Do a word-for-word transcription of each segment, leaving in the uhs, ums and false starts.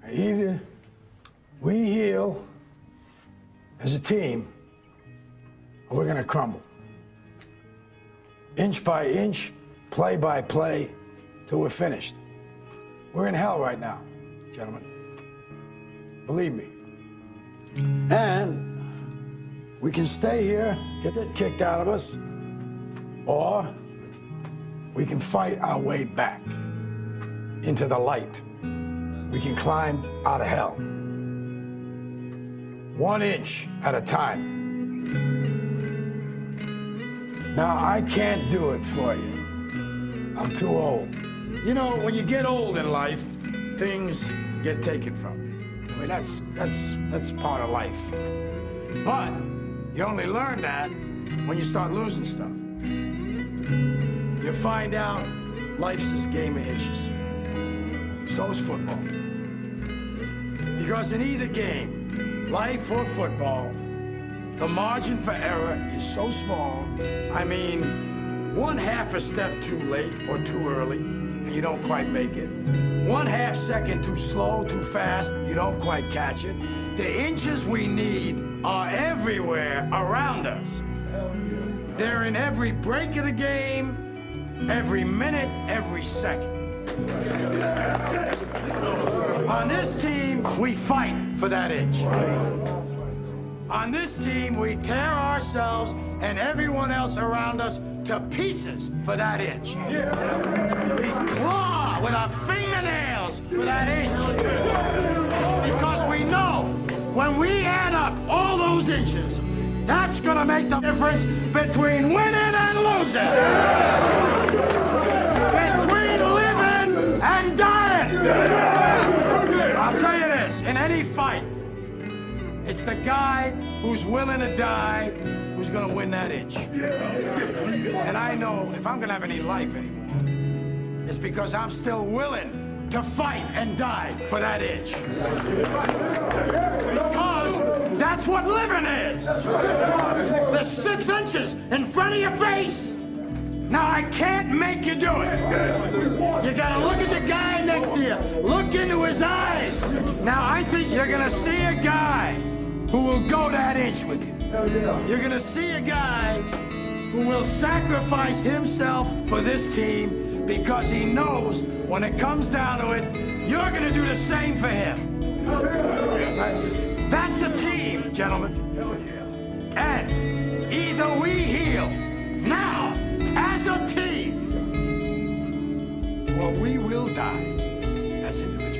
Either we heal as a team, or we're gonna crumble. Inch by inch, play by play, till we're finished. We're in hell right now, gentlemen. Believe me. And we can stay here, get it kicked out of us, or we can fight our way back into the light. We can climb out of hell. One inch at a time. Now, I can't do it for you. I'm too old. You know, when you get old in life, things get taken from you. I mean, that's, that's, that's part of life. But you only learn that when you start losing stuff. You find out life's this game of inches. So is football. Because in either game, life or football, the margin for error is so small. I mean, one half a step too late or too early, and you don't quite make it. One half second too slow, too fast, you don't quite catch it. The inches we need are everywhere around us. They're in every break of the game, every minute, every second. On this team, we fight for that inch. On this team, we tear ourselves and everyone else around us to pieces for that inch. We claw with our fingernails for that inch. Because we know when we add up all those inches, that's gonna make the difference between winning and losing. Between living and dying. I'll tell you this, in any fight, it's the guy who's willing to die who's gonna win that inch. And I know if I'm gonna have any life anymore, it's because I'm still willing to fight and die for that inch. Because that's what living is. The six inches in front of your face. Now, I can't make you do it. You gotta look at the guy next to you. Look into his eyes. Now, I think you're gonna see a guy who will go that inch with you. You're gonna see a guy who will sacrifice himself for this team because he knows when it comes down to it, you're gonna do the same for him. That's a team, gentlemen. And either we heal now as a team, or we will die as individuals.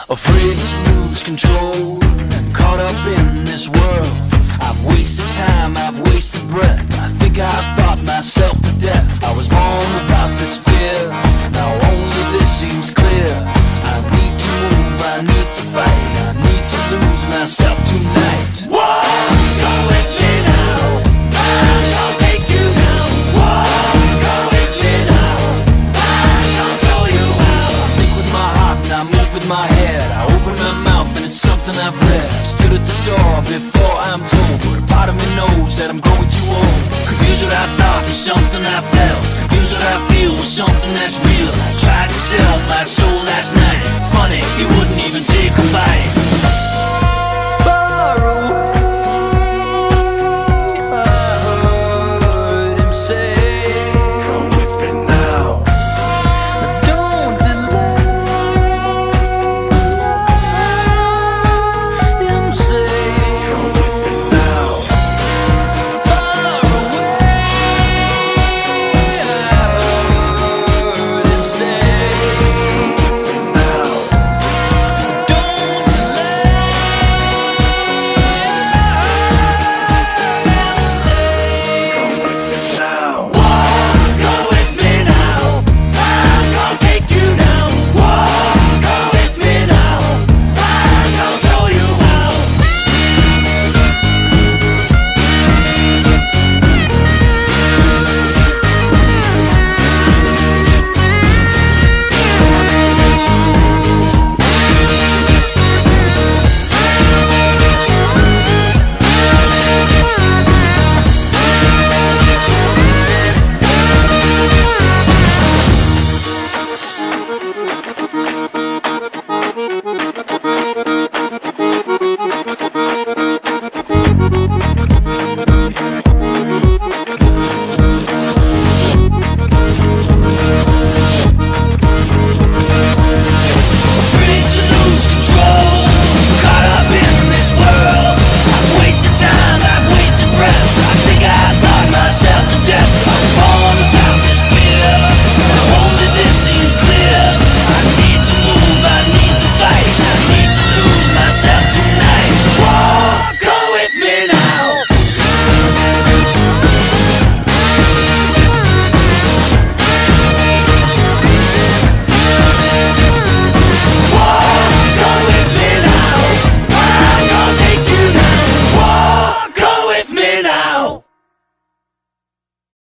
Afraid to lose control, caught up in this world. I've wasted time, I've wasted breath. I think I've thought myself to death. I was born without this fear, now only this seems clear. I need to move, I need to fight, I need to lose myself tonight. Whoa, go with me now, I'm gonna take you now. Whoa, go with me now, I'm gonna show you how. I think with my heart and I move with my head. I open my mouth and it's something I've read. I stood at the store before I'm told, but a part of me knows that I'm growing too old. Confused what I thought was something I felt, confused what I feel was something that's real. I tried to sell my soul